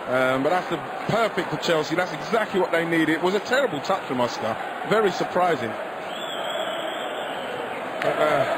But that's perfect for Chelsea. That's exactly what they needed. It was a terrible touch from Oscar. Very surprising.